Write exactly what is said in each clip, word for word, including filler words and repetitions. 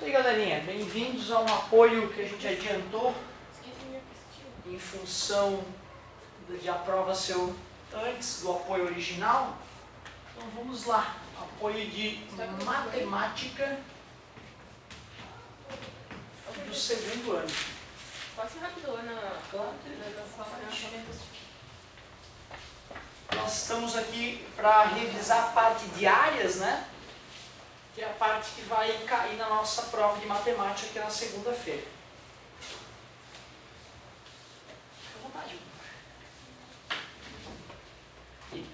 aí, galerinha, bem-vindos a um apoio que a gente adiantou em função de a prova ser antes do apoio original. Então vamos lá, apoio de matemática do segundo ano. Pode ser rápido, Ana. Claro. Na Nós estamos aqui para revisar a parte de áreas, né? Que é a parte que vai cair na nossa prova de matemática, que é na segunda-feira. Fica à vontade. Aqui.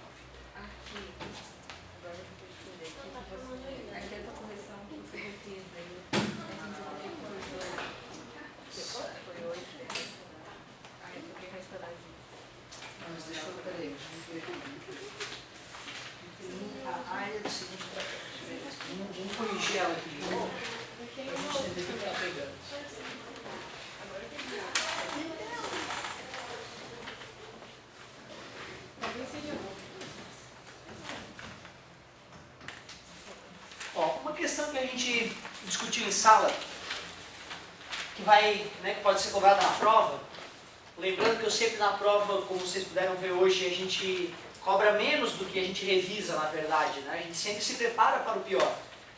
Agora eu vou escrever aqui para você. Aqui é a correção que você fez aí. A gente vai ter por dois. Foi oito. Aí eu fiquei mais peladinho. Mas deixa eu, peraí, vamos ver. A área do seguinte trapézio. Vamos, vamos corrigir ela aqui de novo. Para a gente entender o que está pegando. Ó, uma questão que a gente discutiu em sala, que vai, né, que pode ser cobrada na prova, lembrando que eu sempre na prova, como vocês puderam ver hoje, a gente cobra menos do que a gente revisa, na verdade, né? A gente sempre se prepara para o pior.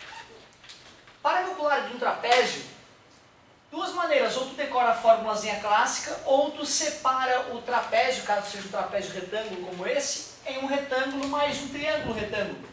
Para calcular de um trapézio, duas maneiras: ou tu decora a formulazinha clássica, ou tu separa o trapézio, caso seja um trapézio retângulo como esse, em um retângulo mais um triângulo retângulo.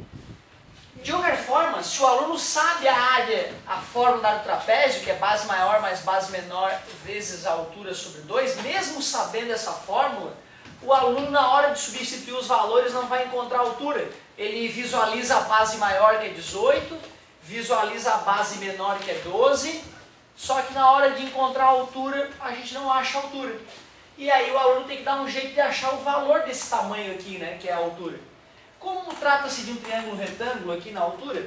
De qualquer forma, se o aluno sabe a área, a fórmula da área do trapézio, que é base maior mais base menor vezes a altura sobre dois, mesmo sabendo essa fórmula, o aluno, na hora de substituir os valores, não vai encontrar a altura. Ele visualiza a base maior, que é dezoito, visualiza a base menor, que é doze, só que na hora de encontrar a altura, a gente não acha a altura. E aí o aluno tem que dar um jeito de achar o valor desse tamanho aqui, né, que é a altura. Como trata-se de um triângulo retângulo aqui na altura,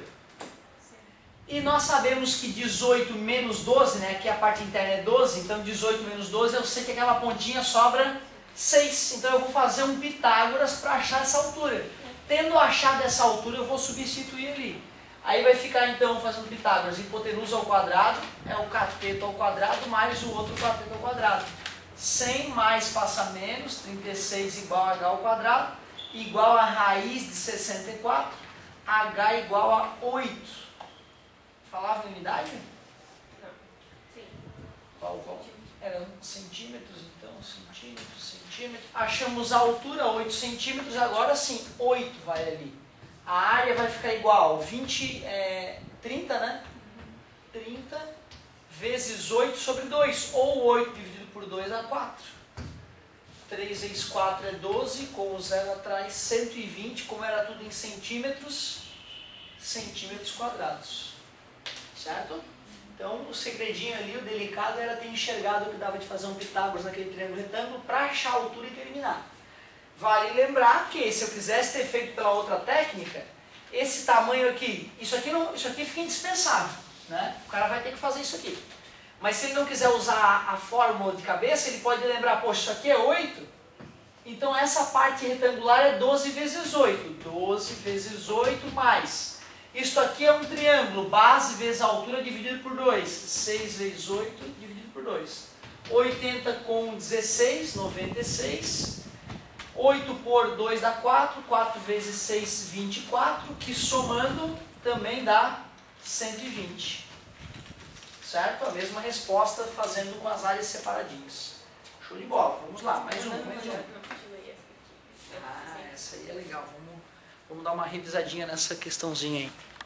e nós sabemos que dezoito menos doze, né, aqui a parte interna é doze, então dezoito menos doze, eu sei que aquela pontinha sobra seis. Então eu vou fazer um Pitágoras para achar essa altura. Tendo achado essa altura, eu vou substituir ali. Aí vai ficar então fazendo Pitágoras, hipotenusa ao quadrado é o cateto ao quadrado mais o outro cateto ao quadrado. cem mais passa menos, trinta e seis igual a h ao quadrado, igual a raiz de sessenta e quatro, h igual a oito. Falava em unidade? Não. Sim. Qual, qual? Era centímetros, então, centímetros, centímetros. Achamos a altura, oito centímetros, agora sim, oito vai ali. A área vai ficar igual, vinte, é, trinta, né? trinta vezes oito sobre dois, ou oito dividido por dois dá quatro. três vezes quatro é doze, com o zero atrás, cento e vinte, como era tudo em centímetros, centímetros quadrados. Certo? Então, o segredinho ali, o delicado, era ter enxergado que dava de fazer um Pitágoras naquele triângulo retângulo para achar a altura e terminar. Vale lembrar que, se eu quisesse ter feito pela outra técnica, esse tamanho aqui, isso aqui, não, isso aqui fica indispensável, né? O cara vai ter que fazer isso aqui. Mas se ele não quiser usar a fórmula de cabeça, ele pode lembrar, poxa, isso aqui é oito, então essa parte retangular é doze vezes oito. doze vezes oito mais. Isto aqui é um triângulo, base vezes a altura dividido por dois. seis vezes oito dividido por dois. oitenta com dezesseis, noventa e seis. oito por dois dá quatro. quatro vezes seis, vinte e quatro. Que somando também dá cento e vinte. Certo? A mesma resposta fazendo com as áreas separadinhas. Show de bola. Vamos lá, mais um, mais um. Ah, essa aí é legal. Vamos, vamos dar uma revisadinha nessa questãozinha aí.